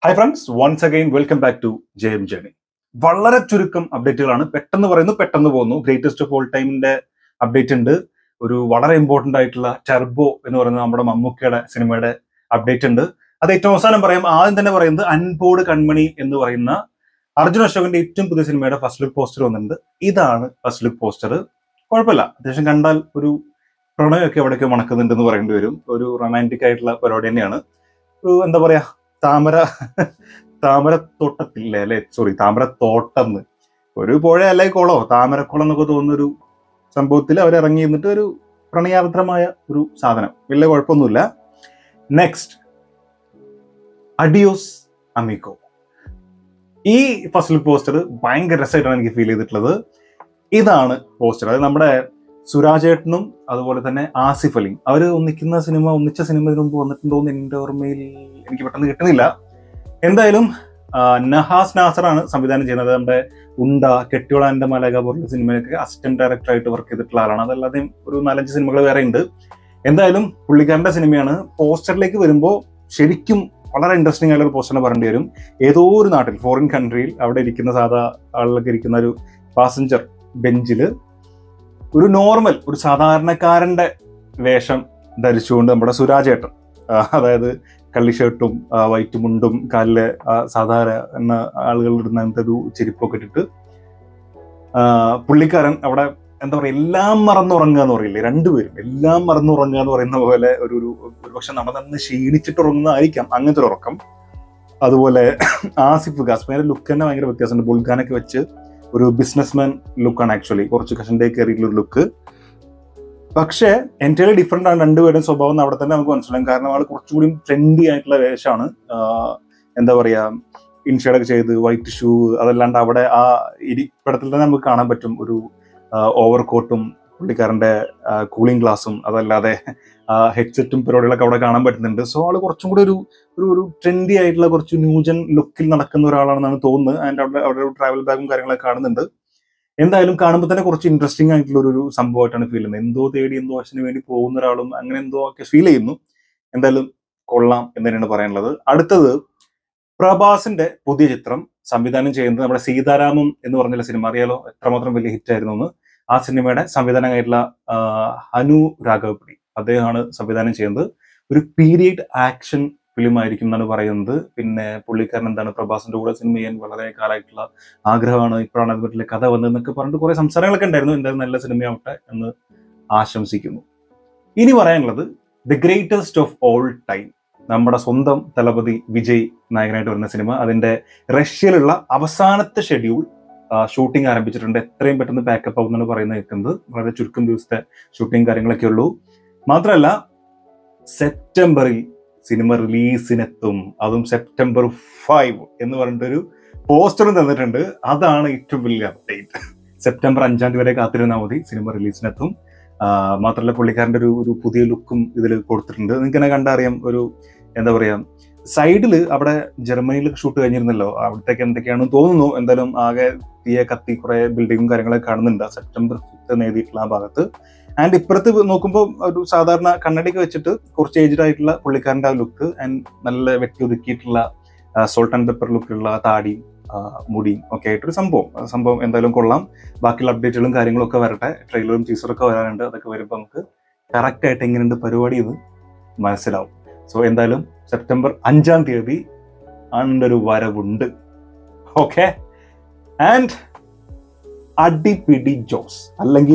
Hi friends, once again welcome back to JM journey. വളരെ ചുരുക്കം അപ്ഡേറ്റുകളാണ്. പെട്ടെന്ന് പറയുന്നു, പെട്ടെന്ന് പോകുന്നു. ഗ്രേറ്റസ്റ്റ് ഓഫ് ഓൾ ടൈമിന്റെ അപ്ഡേറ്റ് ഉണ്ട്. ഒരു വളരെ ഇമ്പോർട്ടന്റ് ആയിട്ടുള്ള ടർബോ എന്ന് പറയുന്ന നമ്മുടെ മമ്മൂക്കയുടെ സിനിമയുടെ അപ്ഡേറ്റ് ഉണ്ട്. അത് ഏറ്റവും അവസാനം പറയാം. ആദ്യം തന്നെ പറയുന്നത് അൻപോട് കൺമണി എന്ന് പറയുന്ന അർജുൻ അശോകന്റെ ഏറ്റവും പുതിയ സിനിമയുടെ ഫസ്റ്റ് ലുക്ക് പോസ്റ്റർ വന്നിട്ടുണ്ട്. ഇതാണ് ഫസ്റ്റ് ലുക്ക് പോസ്റ്റർ. കുഴപ്പമില്ല, അത്യാവശ്യം കണ്ടാൽ ഒരു പ്രണയമൊക്കെ എവിടെയൊക്കെ മണക്കുന്നുണ്ടെന്ന് പറയേണ്ടി വരും. ഒരു റൊമാൻറ്റിക് ആയിട്ടുള്ള പരിപാടി തന്നെയാണ്. ഒരു എന്താ പറയാ, താമരത്തോട്ടത്തില്ലേ അല്ലെ, സോറി, താമരത്തോട്ടം, ഒരു പുഴ അല്ലെ കുളോ, താമരക്കുളം എന്നൊക്കെ തോന്നുന്നൊരു സംഭവത്തിൽ അവരിറങ്ങി നിന്നിട്ട് ഒരു പ്രണയാർദ്രമായ ഒരു സാധനം. വലിയ കുഴപ്പമൊന്നുമില്ല. നെക്സ്റ്റ്, അഡിയോസ് അമിഗോ. ഈ ഫസ്റ്റ് ലുക്ക് പോസ്റ്റർ ഭയങ്കര രസമായിട്ടാണ് എനിക്ക് ഫീൽ ചെയ്തിട്ടുള്ളത്. ഇതാണ് പോസ്റ്റർ. അത് നമ്മുടെ സുരാജേട്ടനും അതുപോലെ തന്നെ ആസിഫ് അലിയും അവർ ഒന്നിച്ച സിനിമ ഇതിനു മുമ്പ് വന്നിട്ടുണ്ടോ എന്ന് എൻ്റെ ഓർമ്മയിൽ എനിക്ക് പെട്ടെന്ന് കിട്ടുന്നില്ല. എന്തായാലും നഹാസ് നാസറാണ് സംവിധാനം ചെയ്യുന്നത്. നമ്മുടെ ഉണ്ട, കെട്ടിയോളാന്റെ മലക പോലുള്ള സിനിമയൊക്കെ അസിസ്റ്റന്റ് ഡയറക്ടറായിട്ട് വർക്ക് ചെയ്തിട്ടുള്ള ആളാണ്. അതല്ലാതെ ഒരു 4-5 സിനിമകൾ വേറെ ഉണ്ട്. എന്തായാലും പുള്ളിക്കാരന്റെ സിനിമയാണ്. പോസ്റ്ററിലേക്ക് വരുമ്പോൾ ശരിക്കും വളരെ ഇൻട്രസ്റ്റിംഗ് ആയിട്ടുള്ള പോസ്റ്ററിനെ പറയേണ്ടി വരും. ഏതോ ഒരു നാട്ടിൽ, ഫോറിൻ കൺട്രിയിൽ, അവിടെ ഇരിക്കുന്ന സാധാ ആളുകളൊക്കെ ഇരിക്കുന്ന ഒരു പാസഞ്ചർ ബെഞ്ചിൽ ഒരു നോർമൽ, ഒരു സാധാരണക്കാരന്റെ വേഷം ധരിച്ചുകൊണ്ട് നമ്മുടെ സുരാജേട്ടൻ, അതായത് കള്ളി ഷർട്ടും വൈറ്റ് മുണ്ടും കാലിലെ സാധാരണ ആളുകൾ ഇടുന്ന അങ്ങനത്തെ ഒരു ചെരുപ്പൊക്കെ ഇട്ടിട്ട് പുള്ളിക്കാരൻ അവിടെ എന്താ പറയുക, എല്ലാം മറന്നുറങ്ങുക എന്ന് പറയില്ലേ, രണ്ടുപേരും എല്ലാം മറന്നുറങ്ങുക എന്ന് പറയുന്ന പോലെ ഒരു പക്ഷെ നമ്മൾ തന്നെ ക്ഷീണിച്ചിട്ട് ഉറങ്ങുന്നതായിരിക്കാം അങ്ങനത്തെ ഒരു ഉറക്കം. അതുപോലെ ആസിഫ് ഗാസ്മേന്റെ ലുക്ക് തന്നെ ഭയങ്കര വ്യത്യാസമുണ്ട്. ബുൾഗാനൊക്കെ വെച്ച് ഒരു ബിസിനസ്മാൻ ലുക്കാണ് ആക്ച്വലി, കുറച്ച് കഷൻ്റെ കയറിയിട്ടുള്ള ഒരു ലുക്ക്. പക്ഷേ എൻറ്റയർലി ഡിഫറെൻ്റ് ആണ് രണ്ടുപേരുടെയും സ്വഭാവം. അവിടെ തന്നെ നമുക്ക് മനസ്സിലാവും. കാരണം ആൾ കുറച്ചുകൂടി ട്രെൻഡി ആയിട്ടുള്ള വേഷമാണ്. എന്താ പറയുക, ഇൻഷേഡൊക്കെ ചെയ്ത് വൈറ്റ് ഷൂ, അതല്ലാണ്ട് അവിടെ ആ ഇരിപ്പിടത്തിൽ തന്നെ നമുക്ക് കാണാൻ പറ്റും ഒരു ഓവർ കോട്ടും പുള്ളിക്കാരൻ്റെ കൂളിംഗ് ഗ്ലാസും, അതല്ലാതെ ഹെഡ്സെറ്റും പരിപാടികളൊക്കെ അവിടെ കാണാൻ പറ്റുന്നുണ്ട്. സോ ആൾ കുറച്ചും കൂടി ഒരു ട്രെൻഡി ആയിട്ടുള്ള കുറച്ച് ന്യൂജൻ ലുക്കിൽ നടക്കുന്ന ഒരാളാണെന്നാണ് തോന്നുന്നത്. ആൻഡ് അവിടെ ഒരു ട്രാവൽ ബാഗും കാര്യങ്ങളൊക്കെ കാണുന്നുണ്ട്. എന്തായാലും കാണുമ്പോൾ തന്നെ കുറച്ച് ഇൻട്രസ്റ്റിംഗ് ആയിട്ടുള്ള ഒരു സംഭവമായിട്ടാണ് ഫീൽ ചെയ്യുന്നത്. എന്തോ തേടി എന്തോ ആശന് വേണ്ടി പോകുന്ന ഒരാളും അങ്ങനെ എന്തോ ഒക്കെ ഫീൽ ചെയ്യുന്നു. എന്തായാലും കൊള്ളാം എന്ന് തന്നെയാണ് പറയാനുള്ളത്. അടുത്തത്, പ്രഭാസിന്റെ പുതിയ ചിത്രം സംവിധാനം ചെയ്യുന്നത് നമ്മുടെ സീതാരാമം എന്ന് പറഞ്ഞുള്ള സിനിമ അറിയാലോ, എത്രമാത്രം വലിയ ഹിറ്റ് ആയിരുന്നു എന്ന്. ആ സിനിമയുടെ സംവിധാനമായിട്ടുള്ള അനു രാഘവപ്പടി, അദ്ദേഹമാണ് സംവിധാനം ചെയ്യുന്നത്. ഒരു പീരിയഡ് ആക്ഷൻ ഫിലിം ആയിരിക്കും എന്നാണ് പറയുന്നത്. പിന്നെ പുള്ളിക്കാരൻ എന്താണ്, പ്രഭാസിന്റെ കൂടെ സിനിമ ചെയ്യാൻ വളരെ കാലമായിട്ടുള്ള ആഗ്രഹമാണ്, ഇപ്പോഴാണ് അതുപോലെ കഥ വന്നതെന്നൊക്കെ പറഞ്ഞിട്ട് കുറെ സംസാരങ്ങളൊക്കെ ഉണ്ടായിരുന്നു. എന്തായാലും നല്ല സിനിമയാവട്ടെ എന്ന് ആശംസിക്കുന്നു. ഇനി പറയാനുള്ളത്, the greatest of all time, നമ്മുടെ സ്വന്തം തലപതി വിജയ് നായകനായിട്ട് വരുന്ന സിനിമ. അതിന്റെ റഷ്യയിലുള്ള അവസാനത്തെ ഷെഡ്യൂൾ ഷൂട്ടിംഗ് ആരംഭിച്ചിട്ടുണ്ട്. എത്രയും പെട്ടെന്ന് പാക്കപ്പ് ആവുമെന്നാണ് പറയുന്നത് കേൾക്കുന്നത്. വളരെ ചുരുക്കം ദിവസത്തെ ഷൂട്ടിംഗ് കാര്യങ്ങളൊക്കെ ഉള്ളൂ. മാത്രമല്ല സെപ്റ്റംബറിൽ സിനിമ റിലീസിനെത്തും. അതും സെപ്റ്റംബർ 5 എന്ന് പറഞ്ഞിട്ടൊരു പോസ്റ്ററും തന്നിട്ടുണ്ട്. അതാണ് ഏറ്റവും വലിയ അപ്ഡേറ്റ്. സെപ്റ്റംബർ 5 വരെ കാത്തിരുന്നാൽ മതി, സിനിമ റിലീസിനെത്തും. മാത്രമല്ല പുള്ളിക്കാരൻ്റെ ഒരു പുതിയ ലുക്കും ഇതിൽ കൊടുത്തിട്ടുണ്ട്. നിങ്ങൾക്ക് തന്നെ കണ്ടറിയാം. ഒരു എന്താ പറയാ, സൈഡിൽ അവിടെ ജർമ്മനിയിൽ ഷൂട്ട് കഴിഞ്ഞിരുന്നല്ലോ, അവിടത്തേക്ക് എന്തൊക്കെയാണെന്ന് തോന്നുന്നു. എന്തായാലും ആകെ തീയെ കത്തി കുറെ ബിൽഡിങ്ങും കാര്യങ്ങളൊക്കെ കാണുന്നുണ്ട് സെപ്റ്റംബർ 5 എഴുതിയിട്ടുള്ള ആ ഭാഗത്ത്. ആൻഡ് ഇപ്പുറത്ത് നോക്കുമ്പോൾ ഒരു സാധാരണ കണ്ണടിക്ക് വെച്ചിട്ട് കുറച്ച് ഏജ്ഡ് ആയിട്ടുള്ള പുള്ളിക്കാരൻ്റെ ആ ലുക്ക്, ആൻഡ് നല്ല വെട്ടി ഒതുക്കിയിട്ടുള്ള സോൾട്ട് ആൻഡ് പെപ്പർ ലുക്കിലുള്ള താടിയും മുടിയും ഒക്കെ ആയിട്ടൊരു സംഭവം എന്തായാലും കൊള്ളാം. ബാക്കിയുള്ള അപ്ഡേറ്റുകളും കാര്യങ്ങളൊക്കെ വരട്ടെ. ട്രെയിലറും ടീസറൊക്കെ വരാനുണ്ട്. അതൊക്കെ വരുമ്പോൾ നമുക്ക് കറക്റ്റായിട്ട് എങ്ങനെയുണ്ട് പരിപാടി എന്ന് മനസ്സിലാവും. സോ എന്തായാലും സെപ്റ്റംബർ 5 അതിൻ്റെ ഒരു വരവുണ്ട്. ഓക്കെ. ആൻഡ് അടിപിടി ജോസ് അല്ലെങ്കിൽ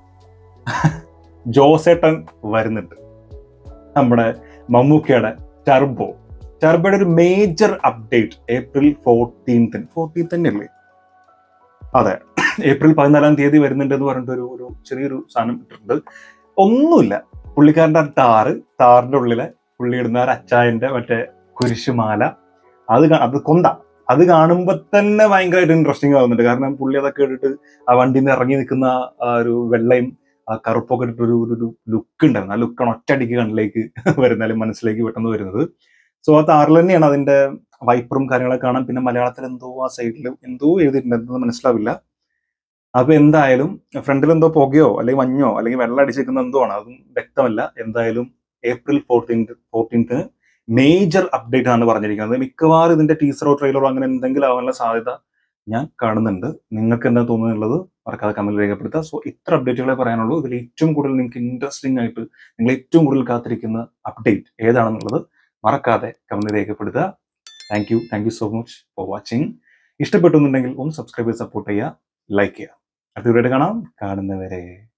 ജോസേട്ടൻ വരുന്നുണ്ട്. നമ്മുടെ മമ്മൂക്കയുടെ ടർബോയുടെ ഒരു മേജർ അപ്ഡേറ്റ് ഏപ്രിൽ 14 തന്നെയല്ലേ? അതെ, ഏപ്രിൽ 14 വരുന്നുണ്ട് എന്ന് പറഞ്ഞിട്ട് ഒരു ചെറിയൊരു സാധനം ഇട്ടിട്ടുണ്ട്. ഒന്നുമില്ല, പുള്ളിക്കാരൻ്റെ താറിന്റെ ഉള്ളിലെ പുള്ളി ഇടുന്ന അച്ചായന്റെ മറ്റേ കുരിശുമാല, അത് കൊന്ത, അത് കാണുമ്പോൾ തന്നെ ഭയങ്കരമായിട്ട് ഇൻട്രസ്റ്റിംഗ് ആവുന്നുണ്ട്. കാരണം പുള്ളി അതൊക്കെ ഇട്ടിട്ട് ആ വണ്ടിയിൽ നിന്ന് ഇറങ്ങി നിൽക്കുന്ന ആ ഒരു വെള്ളയും ആ കറുപ്പൊക്കെ ഇട്ടിട്ടൊരു ലുക്ക് ഉണ്ടായിരുന്നു. ആ ലുക്കാണ് ഒറ്റയടിക്ക് കണ്ണിലേക്ക് വരുന്നാലും മനസ്സിലേക്ക് പെട്ടെന്ന് വരുന്നത്. സോ ആ താറിൽ തന്നെയാണ് അതിന്റെ വൈപ്പറും കാര്യങ്ങളൊക്കെ കാണാൻ. പിന്നെ മലയാളത്തിൽ എന്തോ ആ സൈഡിൽ എന്തോ എഴുതിയിട്ടുണ്ട്, എന്തെന്ന് മനസ്സിലാവില്ല. അപ്പൊ എന്തായാലും ഫ്രണ്ടിൽ എന്തോ പുകയോ അല്ലെങ്കിൽ മഞ്ഞോ അല്ലെങ്കിൽ വെള്ളം അടിച്ചിരിക്കുന്ന എന്തോ ആണ്, അതും വ്യക്തമല്ല. എന്തായാലും ഏപ്രിൽ 14 14 മേജർ അപ്ഡേറ്റ് ആണ് പറഞ്ഞിരിക്കുന്നത്. മിക്കവാറും ഇതിന്റെ ടീസറോ ട്രെയിലറോ അങ്ങനെ എന്തെങ്കിലും ആവാനുള്ള സാധ്യത ഞാൻ കാണുന്നുണ്ട്. നിങ്ങൾക്ക് എന്താ തോന്നുന്നുള്ളത് മറക്കാതെ കമന്റ് രേഖപ്പെടുത്തുക. സോ ഇത്ര അപ്ഡേറ്റുകളെ പറയാനുള്ളൂ. ഇതിൽ ഏറ്റവും കൂടുതൽ നിങ്ങൾക്ക് ഇൻട്രസ്റ്റിംഗ് ആയിട്ട് നിങ്ങൾ ഏറ്റവും കൂടുതൽ കാത്തിരിക്കുന്ന അപ്ഡേറ്റ് ഏതാണെന്നുള്ളത് മറക്കാതെ കമന്റ് രേഖപ്പെടുത്തുക. Thank you so much for watching. ഇഷ്ടപ്പെട്ടുന്നുണ്ടെങ്കിൽ ഒന്ന് സബ്സ്ക്രൈബ് ചെയ്ത് സപ്പോർട്ട് ചെയ്യുക, ലൈക്ക് ചെയ്യുക. അടുത്ത വീഡിയോ കാണാം. കാണുന്നവരെ